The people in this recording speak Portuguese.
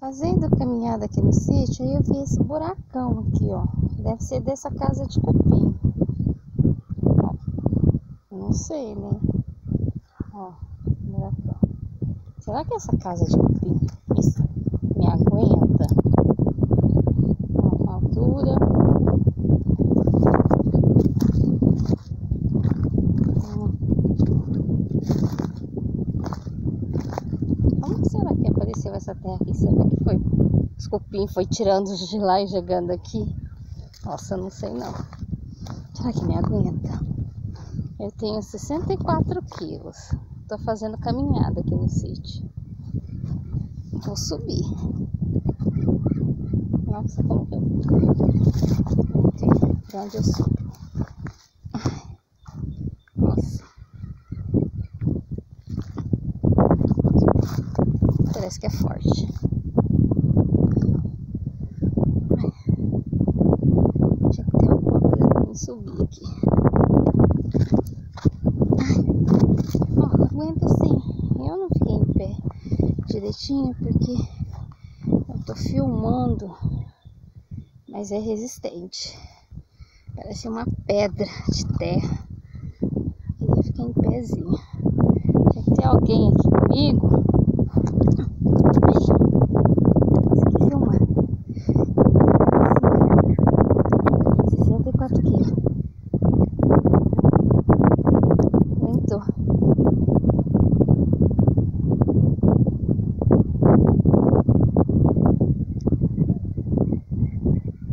Fazendo caminhada aqui no sítio, aí eu vi esse buracão aqui, ó. Deve ser dessa casa de cupim. Ó, não sei, né? Ó, buracão. Será que essa casa de cupim me aguenta? Ó, a altura. Como será que apareceu essa terra aqui? Será que foi? Os cupim foi tirando de lá e jogando aqui? Nossa, eu não sei não. Será que me aguenta? Eu tenho 64 quilos. Tô fazendo caminhada aqui no sítio. Vou subir. Nossa, como que eu... Por onde eu subo? Ai, nossa. Parece que é forte. Tinha que ter alguma coisa pra me subir aqui. Ó, aguenta sim. Eu não fiquei em pé direitinho porque eu tô filmando, mas é resistente. Parece uma pedra de terra. Queria ficar em pezinho. Tinha que ter alguém aqui comigo